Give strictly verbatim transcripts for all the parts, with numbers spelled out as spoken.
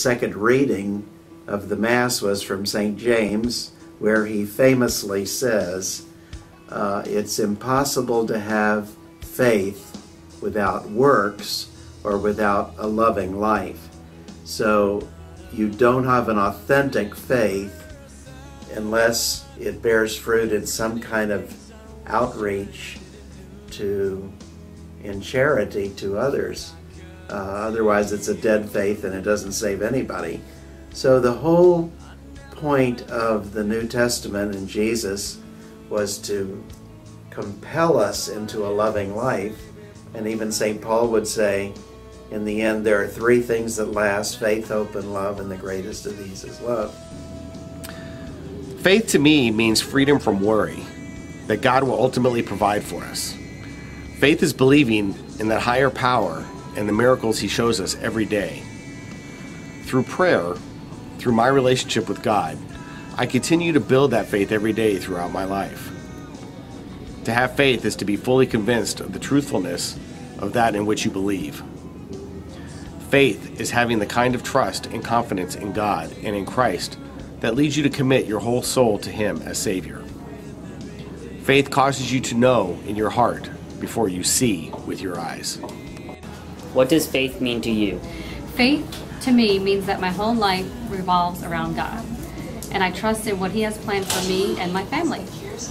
second reading of the Mass was from Saint James, where he famously says, uh, it's impossible to have faith without works or without a loving life. So you don't have an authentic faith unless it bears fruit in some kind of outreach to, in charity to others. Uh, otherwise it's a dead faith and it doesn't save anybody. So the whole point of the New Testament and Jesus was to compel us into a loving life. And even Saint Paul would say, in the end, there are three things that last: faith, hope, and love, and the greatest of these is love. Faith to me means freedom from worry, that God will ultimately provide for us. Faith is believing in that higher power and the miracles he shows us every day. Through prayer, through my relationship with God, I continue to build that faith every day throughout my life. To have faith is to be fully convinced of the truthfulness of that in which you believe. Faith is having the kind of trust and confidence in God and in Christ that leads you to commit your whole soul to Him as Savior. Faith causes you to know in your heart before you see with your eyes. What does faith mean to you? Faith to me means that my whole life revolves around God, and I trust in what He has planned for me and my family.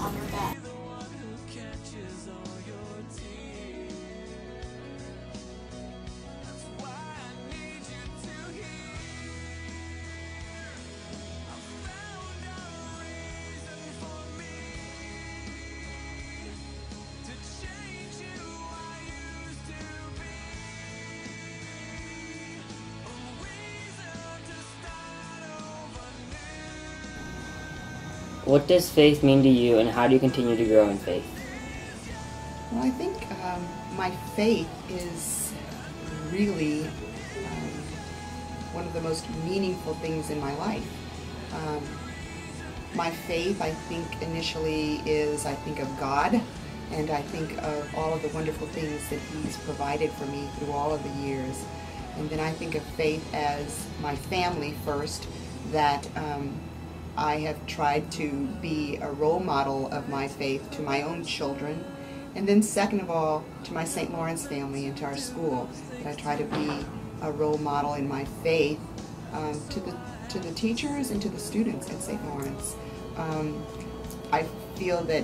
What does faith mean to you, and how do you continue to grow in faith? Well, I think um, my faith is really um, one of the most meaningful things in my life. Um, my faith, I think, initially is, I think of God, and I think of all of the wonderful things that He's provided for me through all of the years. And then I think of faith as my family first, that um, I have tried to be a role model of my faith to my own children, and then second of all to my Saint Lawrence family and to our school, that I try to be a role model in my faith um, to the to the teachers and to the students at Saint Lawrence. Um, I feel that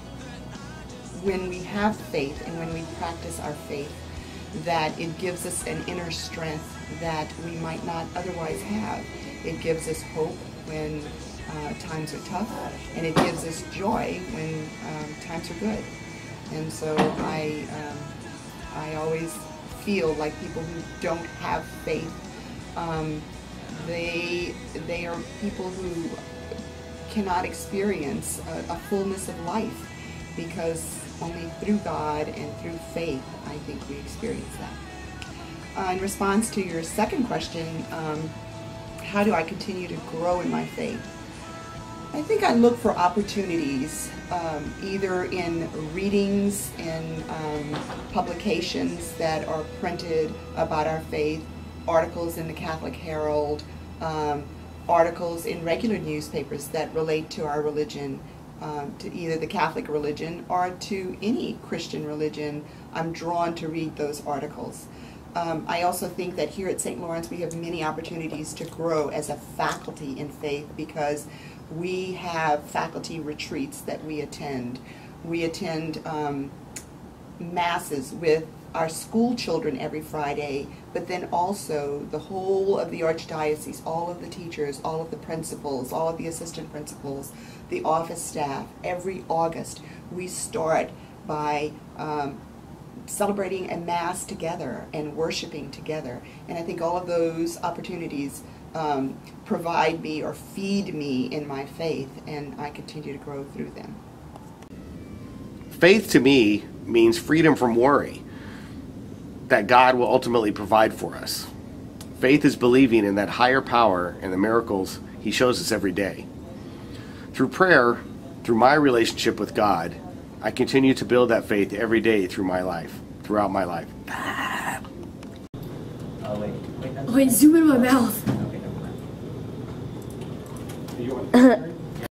when we have faith and when we practice our faith, that it gives us an inner strength that we might not otherwise have. It gives us hope when Uh, times are tough, and it gives us joy when um, times are good. And so I, um, I always feel like people who don't have faith, um, they, they are people who cannot experience a, a fullness of life, because only through God and through faith, I think we experience that. Uh, in response to your second question, um, how do I continue to grow in my faith? I think I look for opportunities, um, either in readings and um, publications that are printed about our faith, articles in the Catholic Herald, um, articles in regular newspapers that relate to our religion, um, to either the Catholic religion or to any Christian religion. I'm drawn to read those articles. Um, I also think that here at Saint Lawrence we have many opportunities to grow as a faculty in faith, because we have faculty retreats that we attend. We attend um, masses with our school children every Friday, but then also the whole of the Archdiocese, all of the teachers, all of the principals, all of the assistant principals, the office staff. Every August we start by um, celebrating a Mass together and worshiping together. And I think all of those opportunities um, provide me or feed me in my faith, and I continue to grow through them. Faith to me means freedom from worry, that God will ultimately provide for us. Faith is believing in that higher power and the miracles He shows us every day. Through prayer, through my relationship with God, I continue to build that faith every day through my life, throughout my life. Oh, wait, zoom in my mouth. Okay. you want